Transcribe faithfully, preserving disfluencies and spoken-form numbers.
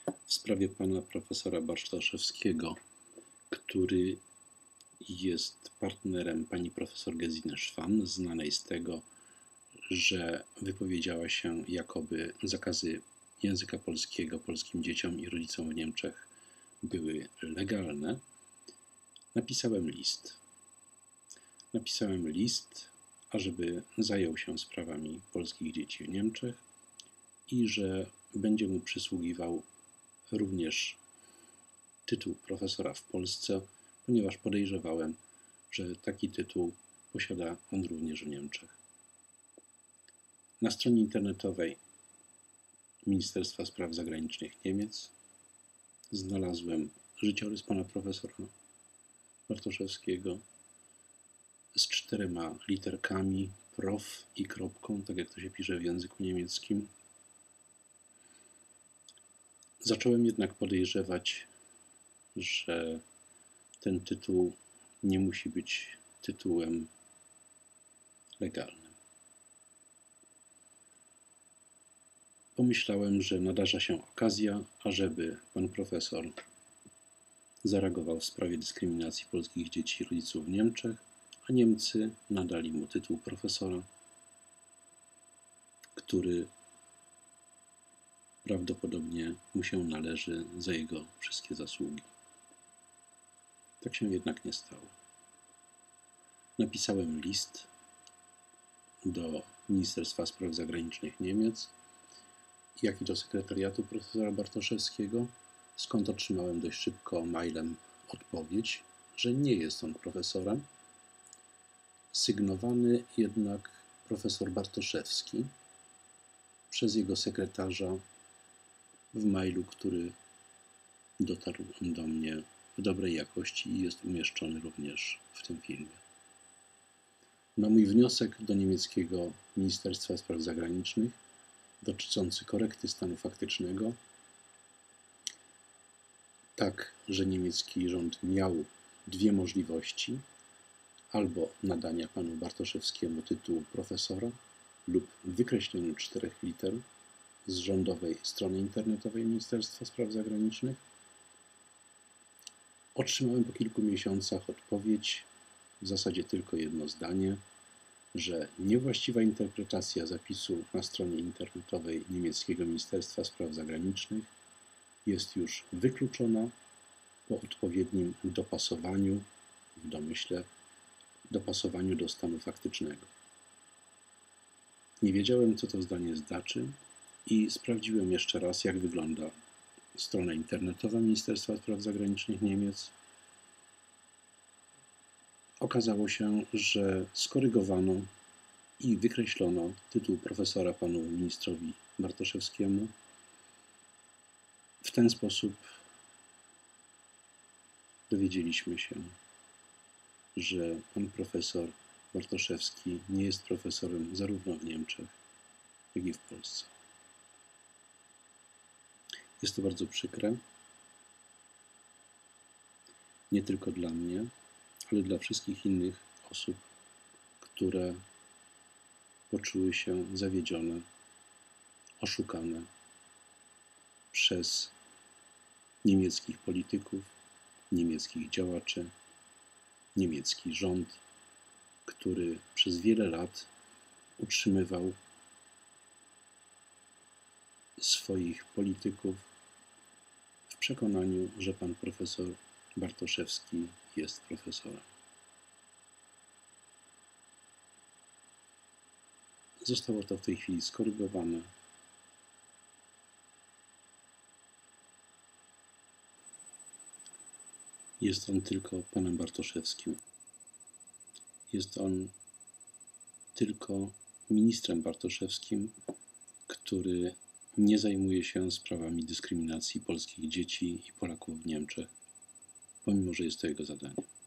w sprawie pana profesora Bartoszewskiego, który jest partnerem pani profesor Gesine Szwan, znanej z tego, że wypowiedziała się, jakoby zakazy języka polskiego polskim dzieciom i rodzicom w Niemczech były legalne. Napisałem list. Napisałem list, ażeby zajął się sprawami polskich dzieci w Niemczech i że będzie mu przysługiwał również tytuł profesora w Polsce, ponieważ podejrzewałem, że taki tytuł posiada on również w Niemczech. Na stronie internetowej Ministerstwa Spraw Zagranicznych Niemiec znalazłem życiorys pana profesora Bartoszewskiego z czterema literkami, prof i kropką, tak jak to się pisze w języku niemieckim. Zacząłem jednak podejrzewać, że ten tytuł nie musi być tytułem legalnym. Pomyślałem, że nadarza się okazja, ażeby pan profesor zareagował w sprawie dyskryminacji polskich dzieci i rodziców w Niemczech, a Niemcy nadali mu tytuł profesora, który prawdopodobnie mu się należy za jego wszystkie zasługi. Tak się jednak nie stało. Napisałem list do Ministerstwa Spraw Zagranicznych Niemiec, jak i do sekretariatu profesora Bartoszewskiego, skąd otrzymałem dość szybko mailem odpowiedź, że nie jest on profesorem, sygnowany jednak profesor Bartoszewski przez jego sekretarza w mailu, który dotarł do mnie w dobrej jakości i jest umieszczony również w tym filmie. Na mój wniosek do niemieckiego Ministerstwa Spraw Zagranicznych dotyczący korekty stanu faktycznego, tak, że niemiecki rząd miał dwie możliwości: albo nadania panu Bartoszewskiemu tytułu profesora lub wykreśleniu czterech liter z rządowej strony internetowej Ministerstwa Spraw Zagranicznych. Otrzymałem po kilku miesiącach odpowiedź, w zasadzie tylko jedno zdanie, że niewłaściwa interpretacja zapisu na stronie internetowej niemieckiego Ministerstwa Spraw Zagranicznych jest już wykluczona po odpowiednim dopasowaniu, w domyśle, dopasowaniu do stanu faktycznego. Nie wiedziałem, co to zdanie znaczy i sprawdziłem jeszcze raz, jak wygląda strona internetowa Ministerstwa Spraw Zagranicznych Niemiec. Okazało się, że skorygowano i wykreślono tytuł profesora panu ministrowi Bartoszewskiemu. W ten sposób dowiedzieliśmy się, że pan profesor Bartoszewski nie jest profesorem zarówno w Niemczech, jak i w Polsce. Jest to bardzo przykre, nie tylko dla mnie, ale dla wszystkich innych osób, które poczuły się zawiedzione, oszukane przez niemieckich polityków, niemieckich działaczy, niemiecki rząd, który przez wiele lat utrzymywał swoich polityków w przekonaniu, że pan profesor Bartoszewski jest profesorem. Zostało to w tej chwili skorygowane. Jest on tylko panem Bartoszewskim. Jest on tylko ministrem Bartoszewskim, który nie zajmuje się sprawami dyskryminacji polskich dzieci i Polaków w Niemczech, pomimo że jest to jego zadanie.